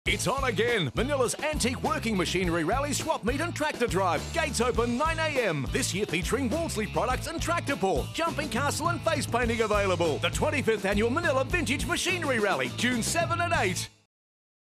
It's on again. Manilla's Antique Working Machinery Rally Swap Meet and Tractor Drive. Gates open 9 a.m. This year featuring Wolseley products and tractor pull, jumping castle and face painting available. The 25th Annual Manilla Vintage Machinery Rally, June 7 and 8.